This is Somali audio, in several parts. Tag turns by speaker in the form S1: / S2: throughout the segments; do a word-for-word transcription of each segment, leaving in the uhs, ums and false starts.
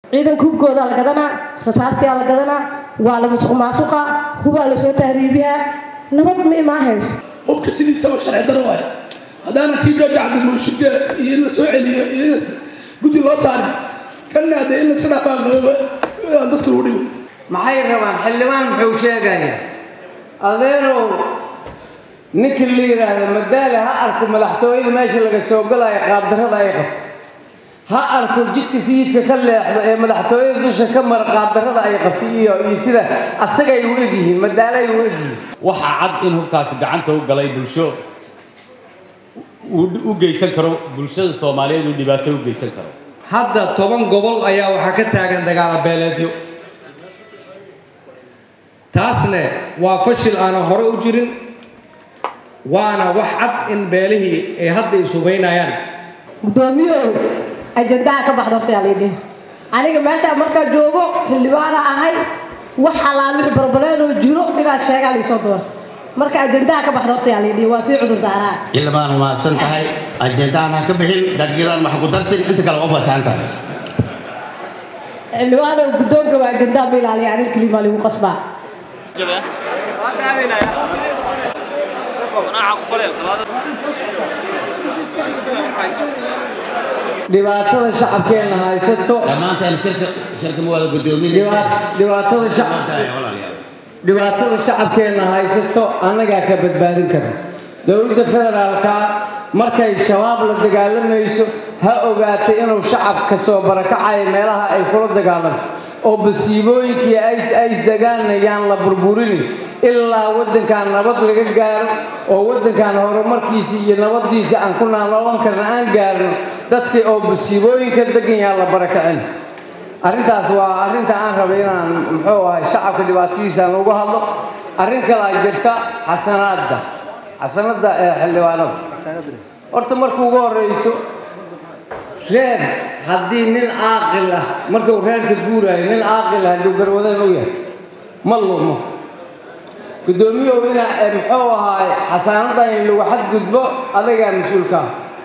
S1: ciidan kubkooda la gadanaa rasaastii la gadanaa waa la musuq maasuqa huba la soo tahriibiyaa nabad ma imaahayso
S2: qofka sidiisa oo sharci daro waay hadana kiiba jacdi mushida iyo la soo celiyo iyo gudi loo saaro kana hada in la sadaqado dadku u dhigo
S3: maxay rabaan xildhibaan wuxuu sheegaya adeero ninka la yiraahdo madaala ha arko madaxtooyada meesha laga soo galay qaab darada ay qabto ha arko jidka sayidka ka leexdo ee madaxtooyada dusha ka mar qaab darada ay qabto iyo iyo sida asaga ay u egyihiin madaala ay u egyihiin
S4: waxa cad in hubkaas gacanta u galay bulsho u geysan karo bulshada Soomaaliyeed oo dhibaato u geysan karo
S3: hadda toban gobol ayaa waxa ka taagan dagaal beeleedyo taasne waa fashil aan hore u jirin waana wax cad in beelihii ay hadda isugeynayaan
S1: gudoomiyo ajandaha ka baxdo horta leeyahay aniga meesha marka joogo xildhibaana ahay wax xalaal wixii barbaleen oo jiro ila sheegaa li soo door marka ajandaha ka baxdo horta leeyahay waa si cudur daaraa
S5: ilmaan ma san tahay ajandaha ka bixin daqiiqadan wax ku darsin inta kale oo fasaanta
S1: xildhibaana gudoonka waa ajandaha bilaaliya aniga kaliya lagu qasbaa
S6: جبه هذه لا أنا عقبالي خلاص
S3: dhibaatada shacabkeena haysato
S5: dhamaanteen shirka shirka mawada gudoomiye
S3: dhibaatada shacabka dhibaatada shacabkeena haysato anaga ka badbaadin kara dawladda federaalka markay shabaab la dagaalamayso ha ogaatay inuu shacabka soo barakacay meelaha ay kula dagaalanto oo basiibooyinkii ay ay dagaanayaan la burburin ilaa wadankan nabad laga gaaro oo wadankan horumarkiisa iyo nabadiisa aan ku naalaan karna aan gaarno dadkii oo basiibooyinka degan yaa la barakacin arrintaas waa arrinta aan rabay inaan muxuu ahay shacabka dhibaatadiisa uga hadlo arrin kale ay jirta xasanaadda xasanada ee xildhibaanada horta markuu ugu horeyso reer haddii nin caaqil ah markuu reerka guurayo nin caaqil ah hadduu garwadaan u yahay ma lumo gudoomiyow ina muxuu ahaay xasaanada in lagu xadgudbo adagaa mas-uulka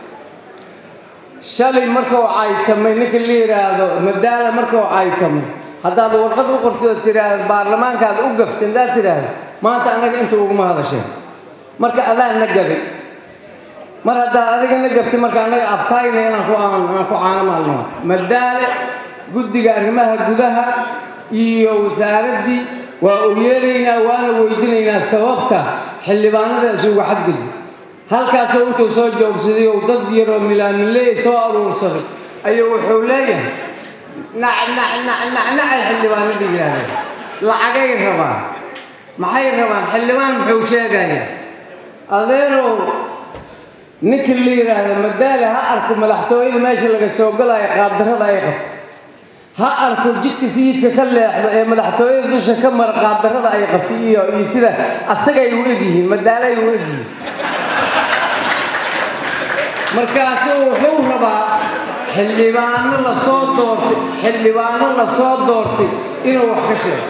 S3: shalay markuu caytamay ninka la yiraahdo madaala markuu caytamay haddaad warqad u qortid tiraahdo baarlamaankaad u gaftay indaad tiraahdo maanta anaga inta uguma hadashay marka adaan na gabay mar haddaad adiga na gabtay marka anaga afkaayna inaan ku aan ku caano maalmo madaale guddiga arrimaha gudaha iyo wasaaradii waa u yeeraynaa waana weydiinaynaa sababta xildhibaanada isugu xadgudub halkaas oo intuu soo joogsaday oo dad yar oo milaamiley soo aruursaday ayuu wuxuu leeyahay nac nac nac nac nac xildhibaanada yiraahdo lacagay rabaan maxay rabaan xildhibaan muxuu sheegayaa adeero ninka la yiraahdo madaala ha arko madaxtooyada meesha laga soo galay qaab darada ay qabto ha arko jidka sayidka ka leexdo ee madaxtooyada dusha ka mar qaab darada ay qabto iyo iyo sida asaga ay u egyihiin madaala ay u egyihiin markaas wuxuu rabaa xildhibaano la soo doortay xildhibaano la soo doortay inuu wax ka sheego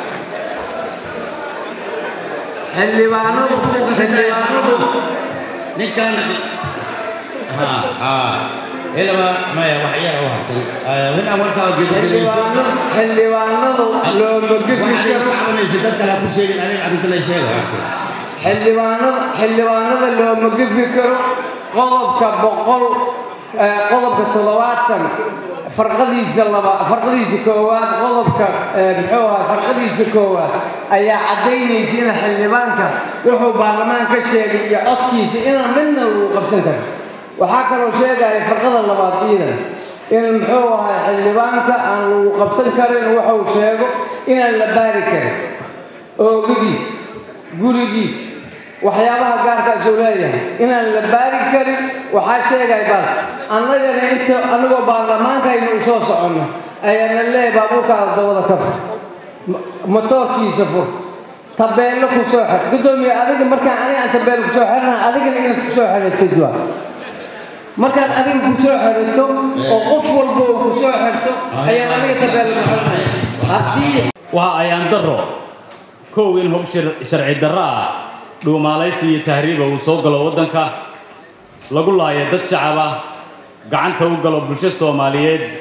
S3: xildhibaanadu xildhibaanadu
S5: ninkan ha ha ilaa ma ya wax yar oo xasan win amarka gudbiyayso
S3: xildhibaanadu loo magafisay
S5: waxay dadka la ku sheegin aniga abinta la sheego
S3: xildhibaanada xildhibaanada loo magafi karo qodobka boqol qodobka toddobaatan farqadiisa laba farqadiisa koowaad qodobka muxuu ahaa farqadiisa koowaad ayaa cadeynaysa in xildhibaanka wuxuu baarlamaan ka sheegay iyo codkiisa inaan midna uu qabsan karo waxaa kaloo sheegaya farqada labaad ciidan in muxuu ahaa xildhibaanka aan lagu qabsan karin wuxuu sheego inaan la baari karin oogadiis gurigiis waxyaabaha gaarka soo leeyahay inaan la baari karin waxa sheegay bal annagana inta anagoo baarlamaanka aynu soo socono ayaan leeyahay baabuurkaada dawada ka motorkiisa fur tabeelo ku soo xir gudoomiye adiga markaan aniga aan tabeelo ku soo xirnaa adigana inaad ku soo xirto jawaa markaad adiga ku soo xirto oo qof walba ku soo xirto ayaan aniga tabeelo ku xirnaa hadii
S4: waa ayaan daro koow in hub sharci darro ah dhuumaalaysi iyo tahriiba uu soo galo waddanka lagu laayo dad shacab ah gacanta u galo bulsho Soomaaliyeed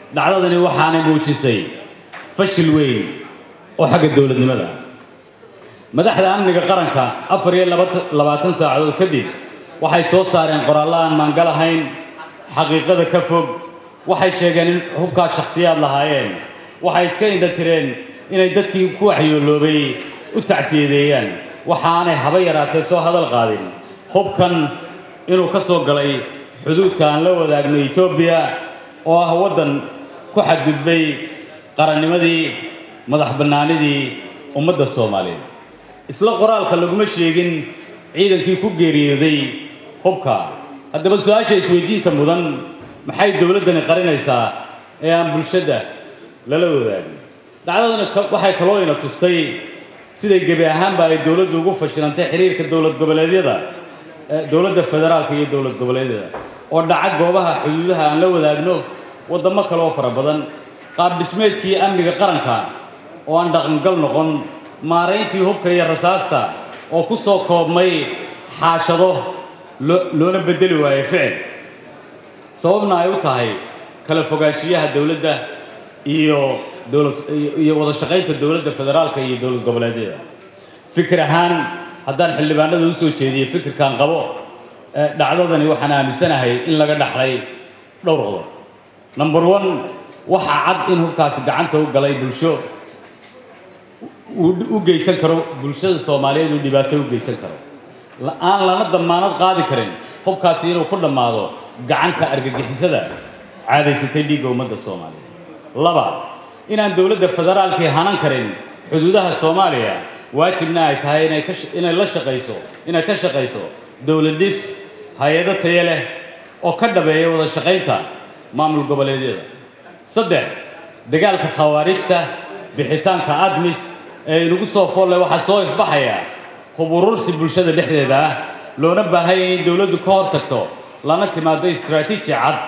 S4: dhacdadani waxaanay muujisay fashil weyn oo xagga dowladnimada madaxda amniga qaranka afar iyo labaatan saacadood kadib waxay soo saareen qoraallo aan maangal ahayn xaqiiqada ka fog waxay sheegeen in hubkaa shakhsiyaad lahaayeen waxay iska indhatireen inay dadkii ku waxyooloobay u tacsiyadeeyaan waxaanay haba yaraatee soo hadal qaadin hubkan inuu ka soo galay xuduudka aan la wadaagno Itoobiya oo ah waddan ku xadgudbay qarannimadii madax bannaanidii ummadda Soomaaliyeed isla qoraalka laguma sheegin ciidankii ku geeriyooday hubka haddaba su'aasha isweydiinta mudan maxay dowladdani qarinaysaa ee aan bulshada lala wadaagin dhacdadani waxay kaloo ina tustay siday gebi ahaanba ay dowladdu ugu fashilantay xiriirka dowlad goboleedyada dowladda federaalka iyo dowlad goboleedyada oo dhaca goobaha xuduudaha aan la wadaagno wadamo kale oo fara badan qaab dhismeedkii amniga qaranka oo aan dhaqangal noqon maarayntii hubka iyo rasaasta oo ku soo koobmay xaashado loona bedeli waayay ficil sababna ay u tahay kala fogaanshiyaha dowladda iyo dowlad iyo wada shaqaynta dowladda federaalka iyo dowlad goboleedyada fikir ahaan haddaan xildhibaanada u soo jeediyey fikirkan qabo dhacdadani waxaan aaminsanahay in laga dhaxlay dhowr qodob number one waxaa cad in hubkaasi gacanta u galay bulsho u geysan karo bulshada Soomaaliyeed uu dhibaato u geysan karo aan lana damaanad qaadi karin hubkaasi inuu ku dhamaado gacanta argagixisada caadaysatay dhiigga ummadda Soomaaliyeed laba inaan dowladda federaalka hanan karin xuduudaha Soomaaliya waajibna ay tahay inay ka inay la shaqeyso inay ka shaqeyso dowladis hay'ado tayo leh oo ka dhabeeya wada shaqeynta maamul goboleedyada saddex dagaalka khawaarijta bixitaanka admis ee lagu soo foolay waxa soo ifbaxaya huburursi bulshada dhexdeeda loona baahay in dowladdu ka hortagto lana timaado istiraatiiji cad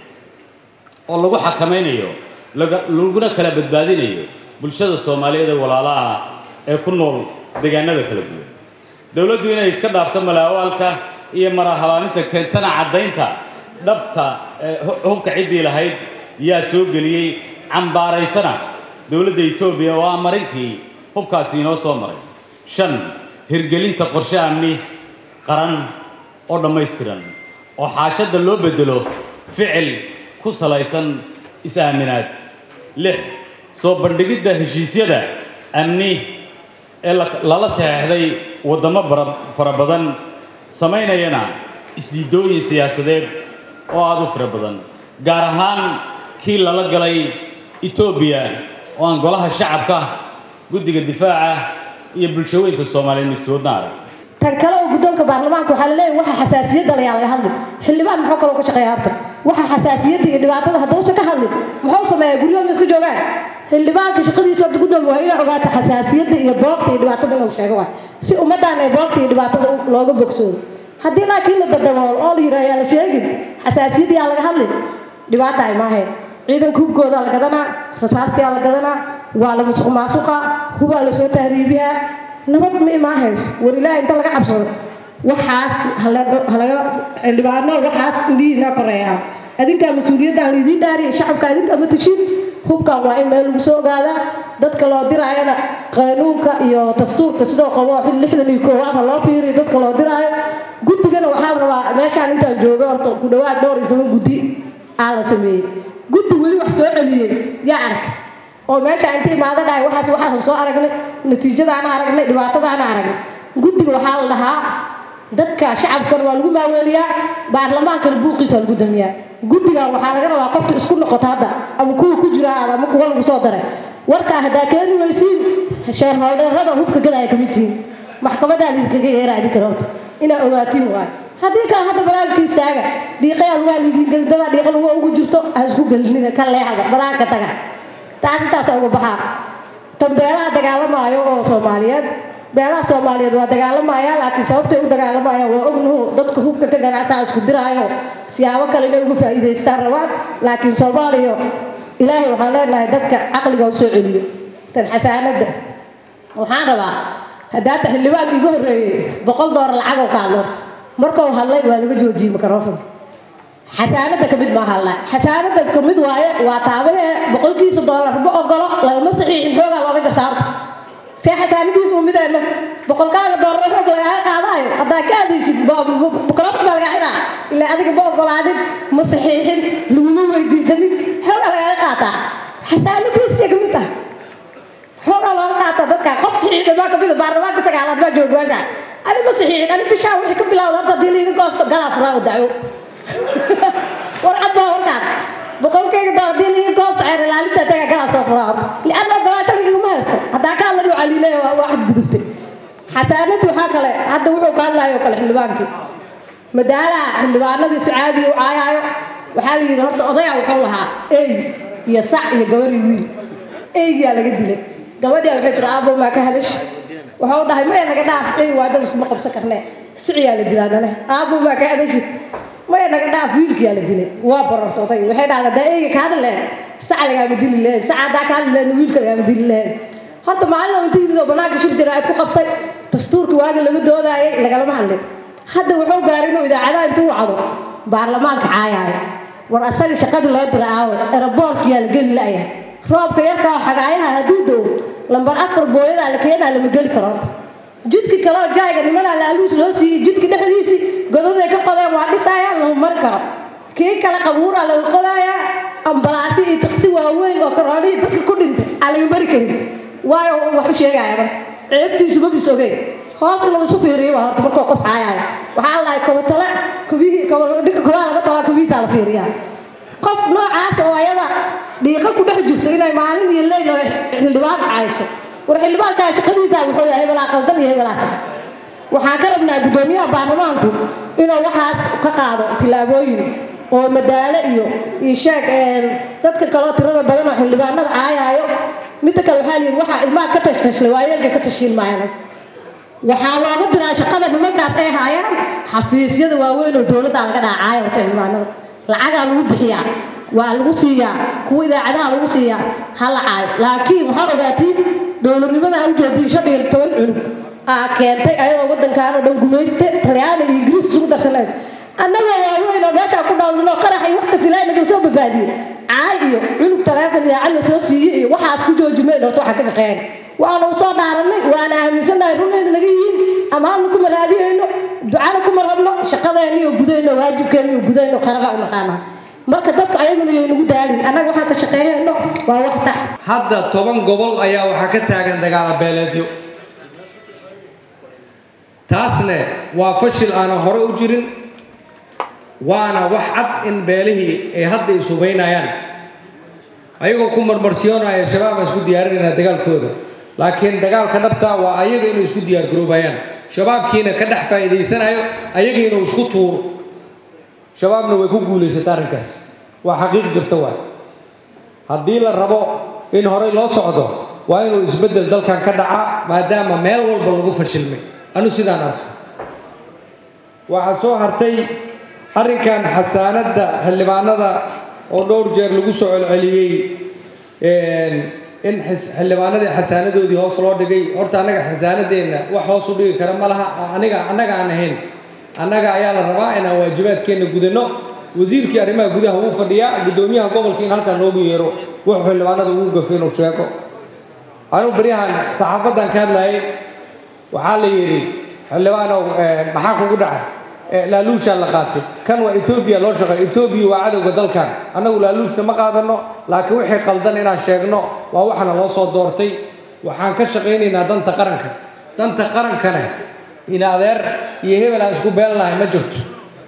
S4: oo lagu xakameynayo laguna kala badbaadinayo bulshada Soomaaliyeed ee walaalaha ee ku nool deegaanada kala duwan dowladdu inay iska dhaafto malaawalka iyo marahalaaninta keentana cadaynta dhabta hubka cidii lahayd yaa soo galiyay cambaaraysana dowladda Itoobiya oo amarinkii hubkaasi inoo soo maray shan hirgelinta qorshe amni qaran oo dhammaystiran oo xaashada loo bedelo ficil ku salaysan is-aaminaad lix soo bandhigidda heshiisyada amni ee lala saxeexday wadamo fara badan samaynayana isdiidooyin siyaasadeed oo aad u fara badan gaar ahaan kii lala galay Itoobiya oo aan golaha shacabka guddiga difaaca iyo bulshooyinka Soomaaliyeed midkoodna arag
S1: tan kale oo guddoonka baarlamaanka waxa la leeyahay waxa xasaasiyadda la laga hadlay xildhibaan muxuu kale ka shaqeeyaa habta waxa xasaasiyadda iyo dhibaatada hadduu ka hadlay muxuu sameeyaa guryaha isku joogaan xildhibaanka shaqadiisa guddoon waa inay ogaata xasaasiyadda iyo boobta iyo dhibaatada uu sheego waa si ummadaan ay boobta iyo dhibaatada looga bogsoodo haddii laakiin la dadabool oo la yiraahdo la sheegin xasaasiyadda laga hadlay dhibaata ay maahay ciidanka hubkooda la gadanaa rasaasta la gadanaa waa la musuq maasuqa huba la soo tahriibiyaa nabad ma imaahays war ilaahay inta laga cabsado waxaas halaga xildhibaano waxaas indiina koreeyaa adinka mas'uuliyadda la idin dhaariyo shacabka adinka ma tashin hubkan waa in meel lagu soo gaadaa dadka loo diraayana qaanuunka iyo dastuurka sidoo qabo lixdan iyo koow ah loo fiiriyo dadka loo diraayo guddigana waxa rabaa meeshaan inta joogo horta ku dhawaad dhowr iyo toban guddi aan la sameeyay guddi wali wax soo celiyay yaa ark oo meesha inta imaada dhaay waxaas waxaas soo aragnay natiijada aan aragnay dhibaatada aan aragnay guddiga waxa la dhahaa dadka shacabka waa lagu maaweeliyaa baarlamaanka buuqiisa lagu damiyaa guddiga waxa laga rabaa qofka isku noqoto hadda ama kuwa ku jira ama kuwa lagu soo daray warka hada keen weysiin shareerada hubka gadaaya kamid yihiin maxkamadda idinkaga yeeraadi karto ina ogaatiin waa haddii ka hadda barnaamijkiisaaga dhiiqayal waalidin galdada dhiiqal ugu jirto asku galnina ka leexda baraanka taga taas taas ugu baxaa tambeelaha dagaalamaayo oo Soomaaliyeed beelaha Soomaaliyeed waa dagaalamaya laakiin sababtay u dagaalamayaan waa ognuhu dadka hubka ka ganacsiga isku diraayo siyaabo kale inay uga faa'iideystaan rabaan laakiin Soomaaliya ilaahay waxa leenahay dadka aqliga u soo celiyo tan xasaanada waxaan rabaa hadaa xildhibaan iga horeeyay boqol doolar lacag oo qaado markuu hadlay waa laga joojiyay microphone xasaanada kamid ma aha xasaanada kamid waaye waa taabahe boqolkiisa dollar ma ogolo lagama saxiixin xoogaa looga jirta horta see xasaanadiisu u midayna boqolkaaga dollar xoog lagaa qaadayo haddaa ka adaysid bukrafta baa lagaa xidhaa ilaa adiga ma ogolaadin ma saxiixin laguma weydiisanin xoogaa lagaa qaataa xasaanadiisa kamid ah xoogaa looga qaataa dadka qof saxiixda baa kamid ah baarlamaanka sagaalaad baa jooga meesha ani ma saxiixin ani bishaa wixii ka bilowda horta haddii liiga goosto galaa furaa u dacwo warcad baa warkaas boqolkayga dollar haddii liiga goosto ceer ilaalinta taga galaa soo furaa horta lianna ogolaasho ligama haysto haddaa ka hadlan waxaa liileeya waa waa xadgudubtay xasaanadii waxaa kale hadda wuxuu ka hadlayo kale xildhibaankii madaalaha xildhibaanadii si caadi u caayaayo waxaa la yidhi horta odaya wuxuu lahaa ey iyo sac iyo gabadhii wiil eygiyaa laga dilay gabadhii waxay tiri aabbo maa ka hadash wuxuu dhahay maya naga dhaaf ey waa dad iskuma qabsan karnee siciyaa la dilaa dale aabbo maa ka hadashid maya naga dhaaf wiilkiyaa la dilay waa bararta oday waxay dhahdaa daa eyga ka hadli lahayd saca lagaama dili lahayd saca haddaa ka hadli lahayd wiilka lagaama dili lahayd horta maalin oo inta yimid oo banaanka shir jira aad ku qabtay dastuurka waaga laga doodaayay lagalama hadlin hadda wuxuu gaaray inuu idaacadaha intuu wacdo baarlamaanka caayaayo war asaga shaqadii loo dira aawe eraboorkiyaa la geli la'yahay roobka yarkaa xagaayaha hadduu doo lambar afar booyadaa la keenaa lama geli karo horta jidki kaleo jaayga nimanaa laaluus loo siiyey jidki dhexdiisii godaday ka qodeen waa dhisaayaan lagu mari karo kii kale qabuuraa laga qodaayaa ambalaasi iyo taksi waaweyn oo karoonihii dadka ku dhintay aan laga mari karin waayo wax u sheegaya mar ceebtiisu ma bis ogeyn hoos lagu isu fiiriyo waa horta markuu qof caayaayo waxaa lahay kowtale kubihii dhinka kubaa laga tolaa kubihiisaa la fiiriyaa qof noocaas oo ayada dhiiqa ku dhex jirto inay maalin iyo leyl oo xildhibaan cayso war xildhibaankaa shaqadiisa wuxuu yahay hebelaa qaldan iyo hebelaa sax waxaan ka rabnaa guddoomiyaha baarlamaanku inuu waxaas ka qaado tillaabooyin oo madaalo iyo iyo sheeg dadka kaloo tirada badan oo xildhibaanada caayaayo midda kale waxaa layidhi waxaa ilmaha ka tashtashlay waayeelka ka tashiin maayana waxaa looga diraa shaqada nimankaas ay haayaan xafiisyada waaweyn oo dowladda laga dhaacaayo horta xildhibaanada lacagaa lagu bixiyaa waa lagu siiyaa kuwa idaacadaha lagu siiyaa ha la caayo laakiin waxaa ogaatiin dowladnimada ha u jeediin shan iyo toban cunug aa keentay ayadoo waddankaan oo dhan gumayste talyaani iyo ingiriis isugu darsanayso annagoo waaweyn oo meeshaa ku dhawlino qarax iyo wax kasta ilaahay naga soo badbaadiyey caay iyo cunug taleefon idaacad la soo siiyey iyo waxaas ku joojimeen horta waxaan ka shaqeyn waana u soo dhaaranay waana aaminsannahay runayna naga yihiin ama hadna kuma raadiyeyno ducana kuma rabno shaqadeenna iyo gudayno waajibkeenna iyo gudayno qarara u naqaanaa marka dadka ayaguna yay nagu daalin annaga waxaan ka shaqeynayno waa wax sax
S3: hadda toban gobol ayaa waxaa ka taagan dagaalo beeleedyo taasne waa fashil aanan hore u jirin waana wax cad in beelihii ay hadda isubaynayaan ayagoo ku marmarsiyoonaya shabaab isku diyaarinayna dagaalkooda laakiin dagaalka dhabta waa ayaga inay isku diyaar garoobayaan shabaabkiina ka dhex faa'iidaysanayo ayaga inuu isku tuuro shabaabna way ku guulaysata arrinkaas waa xaqiiq jirta waay haddii la rabo in horey loo socdo waa inuu isbeddel dalkan ka dhaca maadaama meel walba lagu fashilmay anu sidaan arko waxaa soo hartay arrinkan xasaanadda xildhibaanada oo dhowr jeer lagu soo celceliyey in xildhibaanadii xasaanadoodii hoos loo dhigay horta annaga xasaanadeenna wax hoos u dhigi kara ma laha aniga annaga aan ahayn annaga ayaa la rabaa inaan waajibaadkeenna gudanno wasiirkii arrimaha gudaha wuu fadhiyaa guddoomiyaha gobolka in halkan loogu yeero wuxuu xildhibaanada ugu gafay inuu sheego anuu baryahan saxaafadan ka hadlayay waxaa la yidhi xildhibaanow maxaa kugu dhacay laaluushaa la qaatay kan waa etoobiya loo shaqeey etoobiya waa cadowga dalkan annagu laaluushna ma qaadano laakiin wixii qaldan inaan sheegno waa waxna loo soo doortay waxaan ka shaqaynaynaa danta qaranka danta qarankana in adeer iyo hebel aan isku beelnahay ma jirto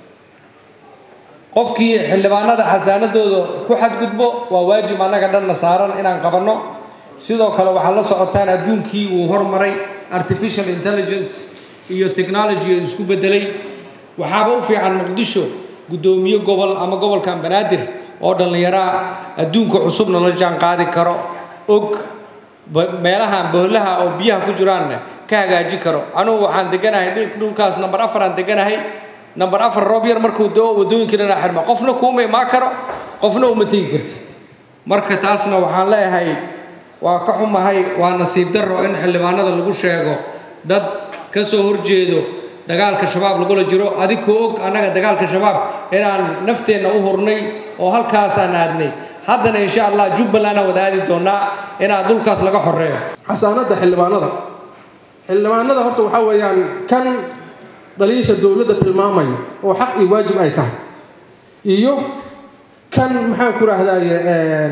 S3: qofkii xildhibaanada xasaanadooda ku xadgudbo waa waajib annaga dhanna saaran inaan qabanno sidoo kale waxaa la socotaan adduunkii uu hormaray artificial intelligence iyo technology isku bedelay waxaaba u fiican muqdisho guddoomiye gobol ama gobolkan banaadir oo dhallinyaraa adduunka cusubna la jaan qaadi karo og meelahan boolaha oo biyaha ku jiraanna ka hagaaji karo anugu waxaan deganahay dhulkaas number afar aan deganahay number afar roob yar markuu doo wadooyinka dhana xirma qofna kuuma imaan karo qofna uma tegi kartid marka taasna waxaan leeyahay waa ka xumahay waa nasiib darro in xildhibaanada lagu sheego dad ka soo horjeedo dagaalka shabaab lagula jiro adigoo og annaga dagaalka shabaab inaan nafteenna u hurnay oo halkaasaan aadnay haddana insha allah jubbaland wada aadi doonaa inaan dhulkaas laga xoreeyo
S7: xasaanada xildhibaanada xildhibaanada horta waxa weeyaan kan dhaliisha dawladda tilmaamay oo xaq iyo waajib ay tahay iyo kan maxaan ku raahdaye een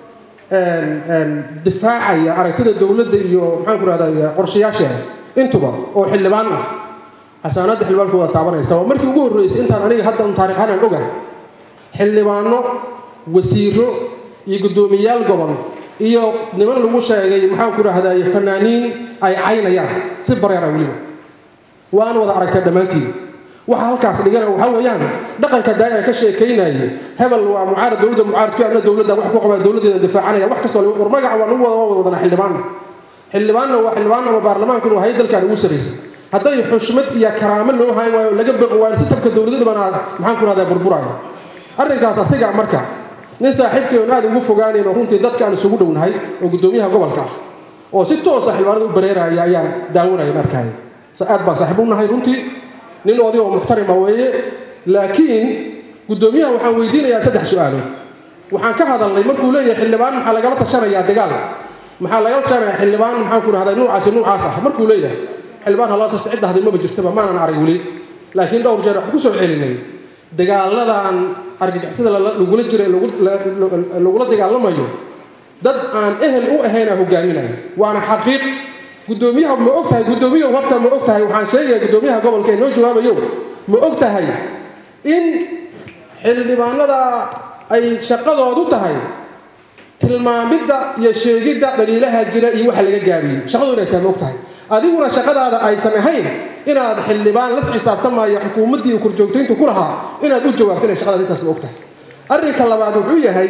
S7: een difaacaya aragtida dawladda iyo maxaan ku raahdaye qorshayaasheeda intuba oo xildhibaan ah xasaanada xildhibaanku waa taabanaysa oo markii ugu horreysay intaan aniga hadda taariikhan aan ogahay xildhibaano wasiiro iyo guddoomiyayaal gobol iyo niman lagu sheegay maxaan ku raahdaye fanaaniin ay caynayaan si bareera weliba waan wada aragtay dhammaantiin waxa halkaas dhigana waxa weeyaan dhaqanka daa'ira ka sheekeynayay hebel waa mucaarad dawladda mucaarad ku ah dawladda wax ku qaba dawladda difaacanaya wax kastoo war magac waa ugu wada wadana xildhibaan xildhibaanna waa xildhibaan ama baarlamaanku waa hay dalkan ugu sareysay hadday xushmad iyo karaamo loo hayn waayo laga baqo waa sistamka dawladda bana maxaan ku raahdaa burburaya arrinkaas asiga marka nin saaxiibkeen aad ugu fogaaneen oo runtii dadka aan isugu dhownahay oo gudoomiyaha gobolka ah oo si toos ah xildhibaanada u bareeraya ayaan daawanaya markaa aad baan saaxiib u nahay runtii nin oday oo muxtarima weeye laakiin gudoomiyaha waxaan weydiinayaa saddex su'aalood waxaan ka hadalnay markuu leeyahay xildhibaan maxaa lagala tashanayaa dagaal maxaa lagala tashanayaa xildhibaan maxaan ku rahdaa nuucaasi nuucaas ah markuu leeyahay xildhibaan haloo tashta cid ahday maba jirtaba maanan arag weli laakiin dhowr jeer wax ku soo celinay dagaaladan argagixisada lagula jiray lagula dagaalamayo dad aan ehel u ahaynaa hogaaminaya waana xaqiiq gudoomiyaha ma og tahay gudoomiyaha wabta ma og tahay waxaan sheegayaa gudoomiyaha gobolka ee noo jawaabayo ma og tahay in xildhibaanada ay shaqadoodu tahay tilmaamidda iyo sheegidda dhaliilaha jira iyo waxa laga gaabiyey shaqadoodu inay tahay ma og tahay adiguna shaqadaada aysan ahayn inaad xildhibaan la xisaabtamaayo xukuumaddii korjoogtaynta ku lahaa inaad u jawaabto inay shaqadaada intaas ma og tahay arrinka labaad wuxuu yahay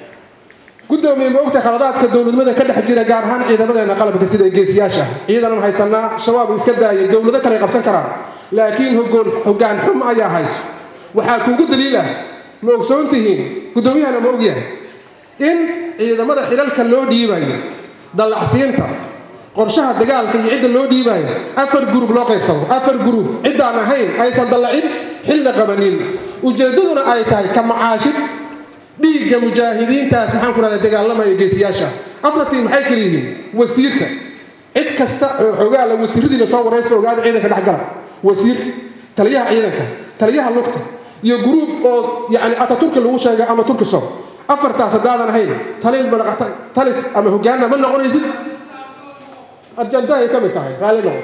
S7: gudoomiye ma ogtahay khaladaadka dawladnimada ka dhex jira gaar ahaan ciidamadeena qalabka sida geesiyaasha ciidan aan haysanaa shabaab iska daayay dawlado kale qabsan karaan laakiin hoggaan hoggaan xum ayaa hayso waxaa kuugu daliila ma ogsoon tihiin gudoomiyahana ma ogyahay in ciidamada xilalka loo dhiibayo dallacsiinta qorshaha dagaalka iyo cidda loo dhiibayo afar gurub loo qaybsado afar gurub ciddaan ahayn aysan dallacin xilna qabanin ujeeddaduna ay tahay ka macaashid dhiigga mujaahidiintaas maxaan ku rahdaa dagaalamaya geesiyaasha afartii maxay kala yihiin wasiirka cid kasta oo xogaa la wasiiradiina soo waraysta ogaada ciidanka dhex gala wasiirka taliyaha ciidanka taliyaha lugta iyo guruub oo yacni ataturka lagu sheegay ama turkiso afartaas haddaadan ahayn taliil madaqata talis ama hoggaanna ma noqonaysid ajandahay ka mid tahay raalli noqon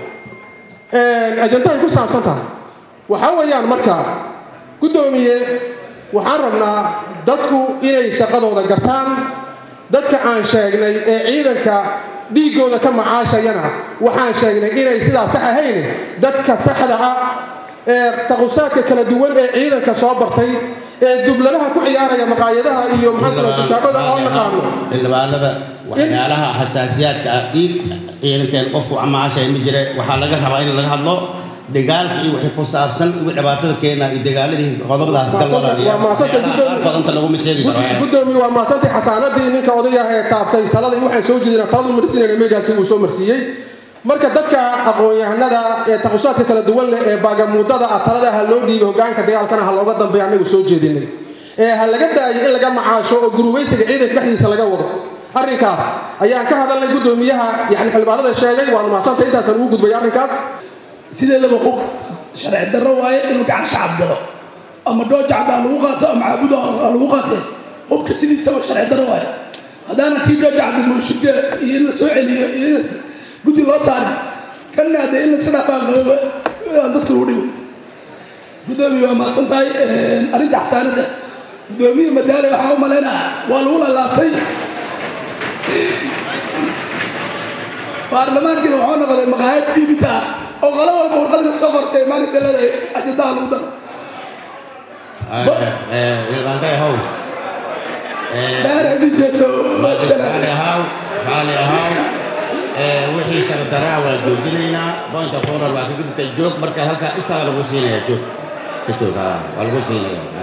S7: ajandahay ku saabsan tahay waxaa weeyaan marka gudoomiye waxaan rabnaa dadku inay shaqadooda gartaan dadka aan sheegnay ee ciidanka dhiigooda ka macaashayana waxaan sheegnay inay sidaa sax ahayn dadka saxda ah ee taqusaadka kala duwan ee ciidanka soo bartay ee dubladaha ku ciyaaraya maqaayadaha iyo maxaa dukaamada oo naqaano
S5: xildhibaanada waxyaalaha xasaasiyaadka ah dhiig ciidankeen qofku macaashay ma jira waxaa laga rabaa in laga hadlo dagaalka iyo wixii ku saabsan ugu dhibaatada keena iyo dagaaladii qodobadaas ka walaaliya badanta lagu sheegi karo
S7: gudoomiye waa maasantay xasaanadii ninka odayaha ee taabtay talada waxaan soo jeedinaa taladu marsiinayna meegaasi uu soo marsiiyey marka dadka aqoon-yahanada ee taqusaadka kala duwan leh ee baagamuudada ah talada ha loo dhiibay hoggaanka dagaalkana ha looga dambeeya anagu soo jeedinay ee ha laga daayo in laga macaasho oo gurubaysiga ciidanka dhexdiisa laga wado arrinkaas ayaan ka hadalnay gudoomiyaha yani xildhibaanada sheegay waana maasantay intaasaan ugu gudbay arrinkaas
S2: sideedaba hub sharci darro waaye inuu gacan shacab galo ama dhoojacda lagu qaato ama caabuda lagu qaatee hubka sidiisaba sharci darro waaye haddaana kii dhoojacda mooshide iyo in la soo celiyo iyo in guddi loo saari kanna hadee in la iska dhaafaa dadka lagu dhigo gudoomiye waa mahadsan tahay arrinta xasaanada gudoomiye madaale waxaa u malaynaa waa lagu lalaabtay baarlamaankiina waxuu noqday maqaayad diibita ah oo qolo walba warqadka soo qortay maalinta leedahay ajandaha lagu daro
S5: ilmaantay haw
S2: daara dhijeeso
S5: raali ahaw raali ahaw wixii shardaraa waa joojinaynaa bointa forar waa ka gudubtay joog marka halkaa isaga lagu siinaya joog ka joog waa lagu siinaya